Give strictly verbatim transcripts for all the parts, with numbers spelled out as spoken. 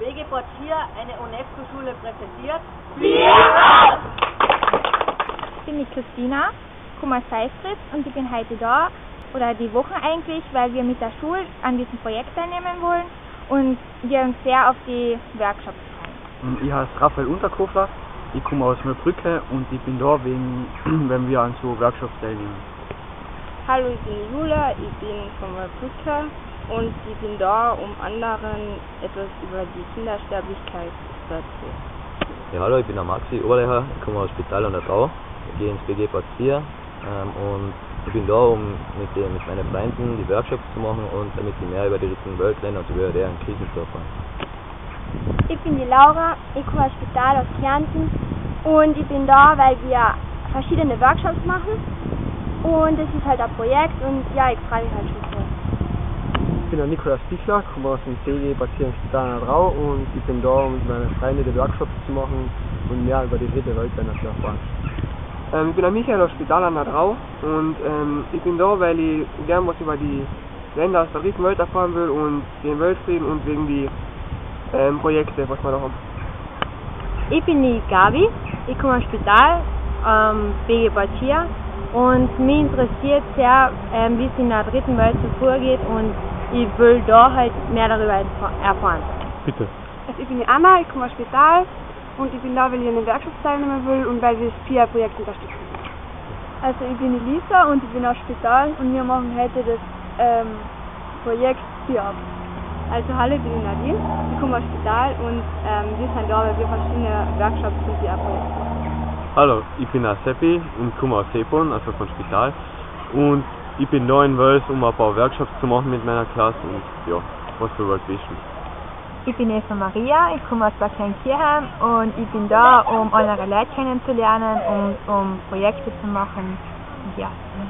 B G Portier, eine UNESCO-Schule präsentiert. Wir aus! Ich bin die Christina, komme aus Seifritz und ich bin heute da, oder die Woche eigentlich, weil wir mit der Schule an diesem Projekt teilnehmen wollen und wir uns sehr auf die Workshops freuen. Ich heiße Raphael Unterkofler, ich komme aus Mühlbrücke und ich bin da, wegen, wenn wir an so Workshops teilnehmen. Hallo, ich bin Jula, ich bin von Mühlbrücke und ich bin da, um anderen etwas über die Kindersterblichkeit zu erzählen. Ja, hallo, ich bin der Maxi Oberlecher, ich komme aus Spital an der Trau, ich gehe ins B G Portier ähm, und ich bin da, um mit, den, mit meinen Freunden die Workshops zu machen und damit sie mehr über die dritten Weltländer und über deren Krisen zu erfahren. Ich bin die Laura, ich komme aus Spital aus Kärnten und ich bin da, weil wir verschiedene Workshops machen und es ist halt ein Projekt und ja, ich freue mich halt schon sehr. Ich bin der Nikolaus Bichler, komme aus dem B G Portier in Spital an der Trau und ich bin da, um mit meinen Freunden die Workshops zu machen und mehr über die dritte Weltländer zu erfahren. Ähm, ich bin der Michael aus Spital an der Trau und ähm, ich bin da, weil ich gern was über die Länder aus der dritten Welt erfahren will und den Weltfrieden und wegen die ähm, Projekte, was wir da haben. Ich bin die Gabi, ich komme aus Spital, ähm, B G Portier und mich interessiert sehr, ähm, wie es in der dritten Welt so vorgeht und ich will da halt mehr darüber erfahren. Bitte. Also ich bin die Anna, ich komme aus Spital und ich bin da, weil ich an den Workshops teilnehmen will und weil wir das P I A-Projekt unterstützen. Also ich bin die Lisa und ich bin aus Spital und wir machen heute das ähm, Projekt P I A. Also hallo, ich bin die Nadine, ich komme aus Spital und ähm, wir sind da, weil wir verschiedene Workshops zum P I A-Projekt machen. Hallo, ich bin der Seppi und komme aus Seeborn, also von Spital. Und ich bin da in Wels, um ein paar Workshops zu machen mit meiner Klasse und ja, was für World Vision. Ich bin Eva Maria, ich komme aus Bad Kleinkirchheim und ich bin da, um andere Leute kennenzulernen und um Projekte zu machen. Ja.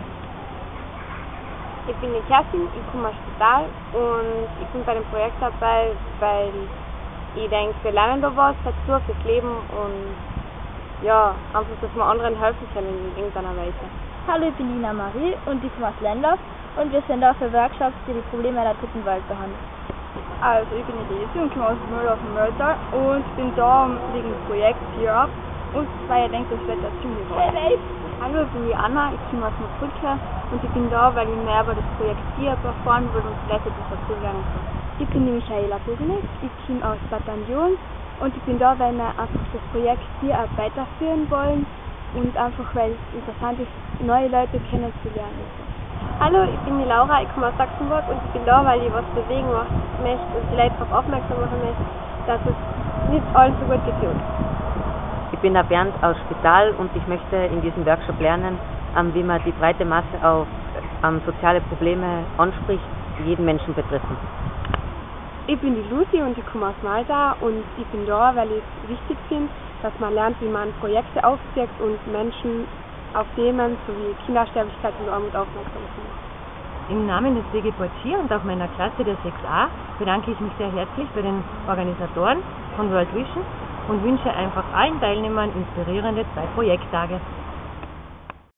Ich bin die Kerstin, ich komme aus Spital und ich bin bei dem Projekt dabei, weil ich denke, wir lernen da was dazu fürs Leben und ja, einfach, dass wir anderen helfen können in irgendeiner Weise. Hallo, ich bin Lina Marie und ich komme aus Lendorf und wir sind da für Workshops, die die Probleme der dritten Welt behandeln. Also ich bin die Lesi und komme aus Mühldorf im Mölltal und bin da wegen dem Projekt P I A und weil ich denke, das wird ja ziemlich gut. Hallo, ich bin die Anna, ich komme aus Mühlbrücke und ich bin da, weil ich mehr über das Projekt P I A erfahren will und vielleicht etwas dazu lernen kann. Ich bin die Michaela Bognik, ich komme aus Bataillon und ich bin da, weil wir einfach das Projekt P I A weiterführen wollen und einfach, weil es interessant ist, neue Leute kennenzulernen. Hallo, ich bin die Laura, ich komme aus Sachsenburg und ich bin da, weil ich was bewegen möchte und die Leute darauf aufmerksam machen möchte, dass es nicht allen so gut geht. Ich bin der Bernd aus Spital und ich möchte in diesem Workshop lernen, wie man die breite Masse auf soziale Probleme anspricht, die jeden Menschen betreffen. Ich bin die Lucy und ich komme aus Malta und ich bin da, weil ich es wichtig finde, dass man lernt, wie man Projekte aufzieht und Menschen auf Themen sowie Kindersterblichkeit und Armut aufmerksam macht. Im Namen des B G Portier und auch meiner Klasse der sechs a bedanke ich mich sehr herzlich bei den Organisatoren von World Vision und wünsche einfach allen Teilnehmern inspirierende zwei Projekttage.